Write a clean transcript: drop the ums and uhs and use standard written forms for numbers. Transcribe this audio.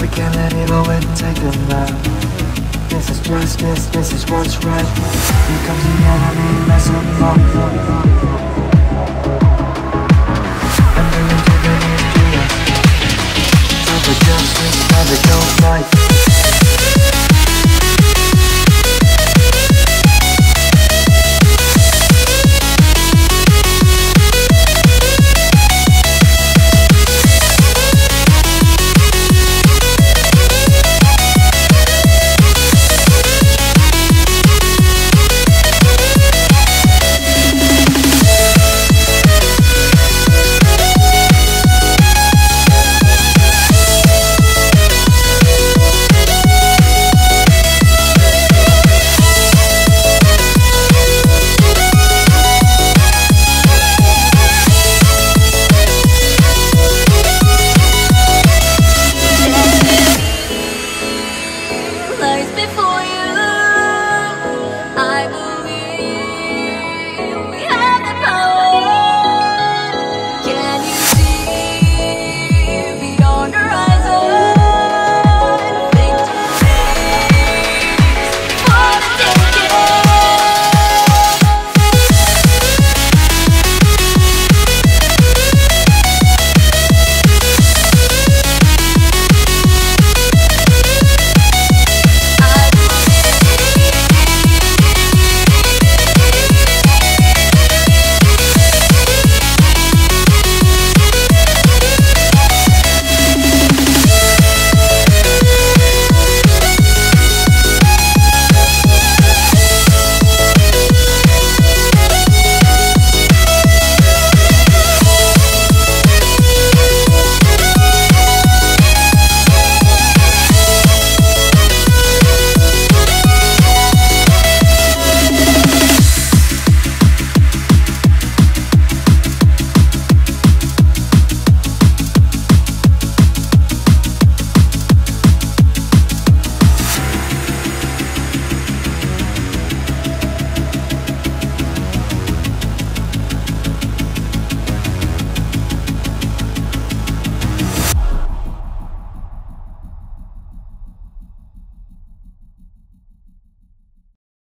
can't let it go and take them out. This is justice, this is what's right. Here comes the enemy, mess them up. And bring them to the history. Time for justice, time to go fight.